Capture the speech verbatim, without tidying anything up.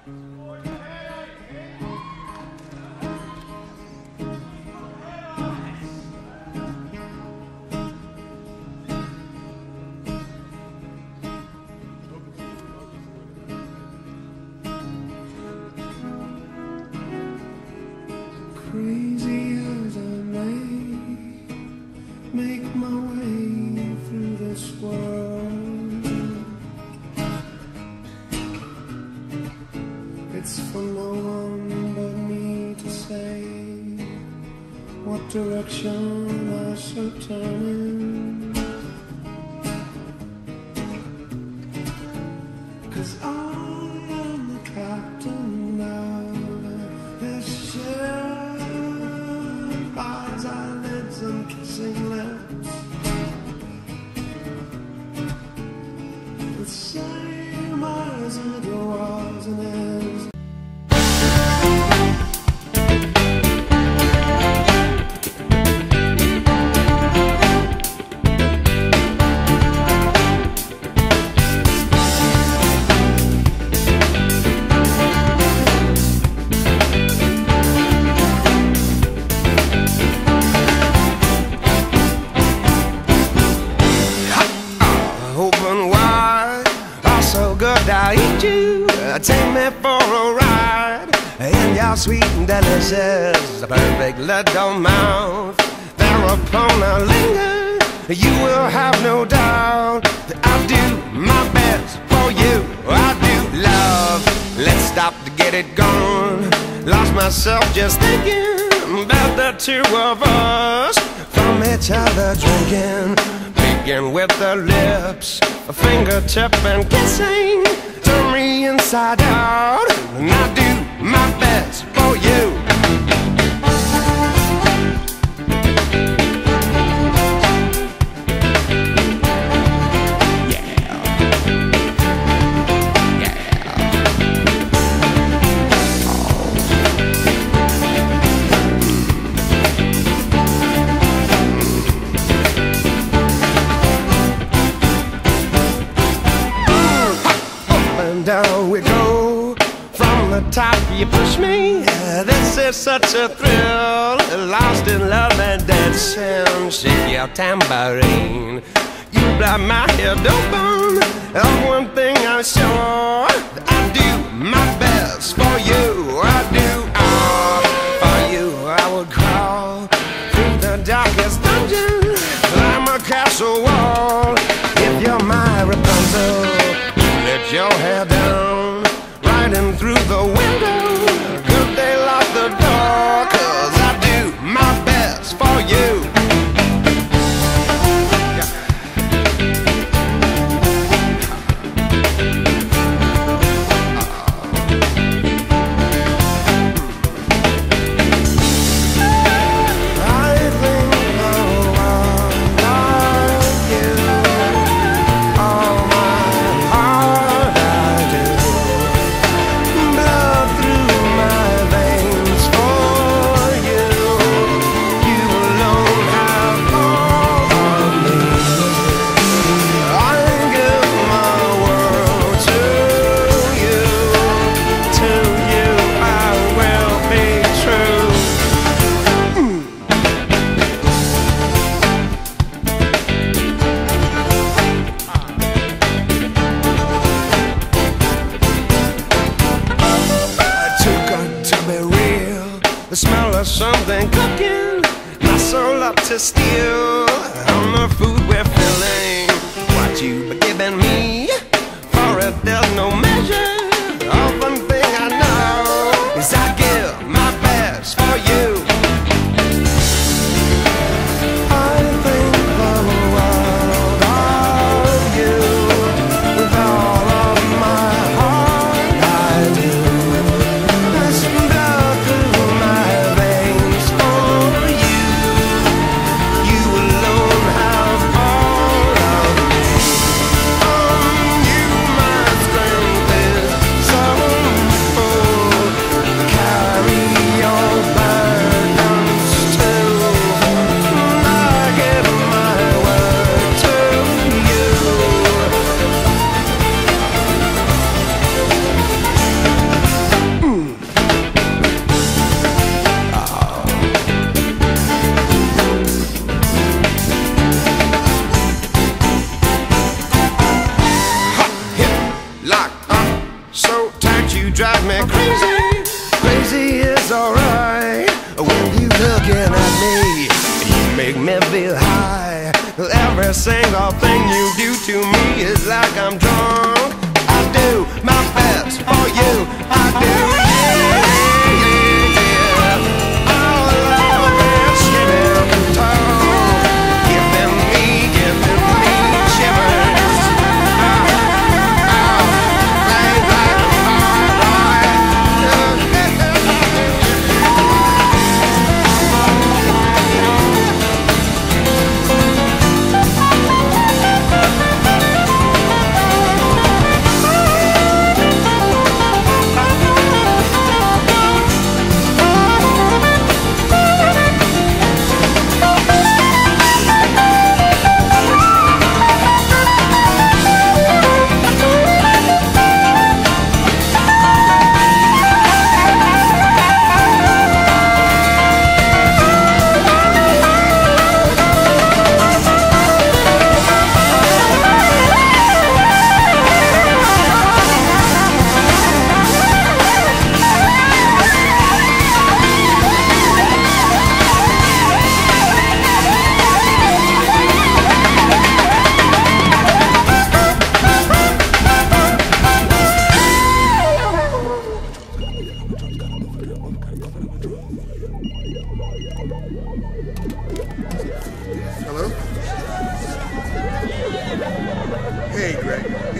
Crazy as I may make my way through this world, it's for no one but me to say what direction I should turn in, 'cause I am the captain now. This ship, eyes, eyelids, and kissing lips, the same as it was and is. I eat you, take me for a ride in your sweet and delicious, perfect little mouth. Thereupon I linger, you will have no doubt that I do my best for you. I do love, let's stop to get it going. Lost myself just thinking about the two of us, from each other drinking, begin with the lips, a fingertip and kissing, turn me inside out, and I do my best for you. Down we go, from the top you push me. This is such a thrill, lost in love and dancing. Shake your tambourine, you blind my head open. Of one thing I'm sure, I do my best for you. I do all for you. I would crawl through the darkest dungeon, climb a castle wall. If you're my Rapunzel, let your hair down, riding through the window. Good they lock the door, 'cause I do my best for you. The smell of something cooking, my soul up to steal. On the food we're filling, what you've given me, for it there's no measure. Of one thing I know is I give my best for you. I think the world of you, with all of my heart I do. There's blood through my veins for you. You alone have all of me. On you my strength every single thing you do to me is like I'm drunk. I do my best for you. I do, yeah, yeah, yeah. All along that shivering tongue, giving me, giving me shivers. Oh, oh, like, like a hard Hello? Hey, Greg.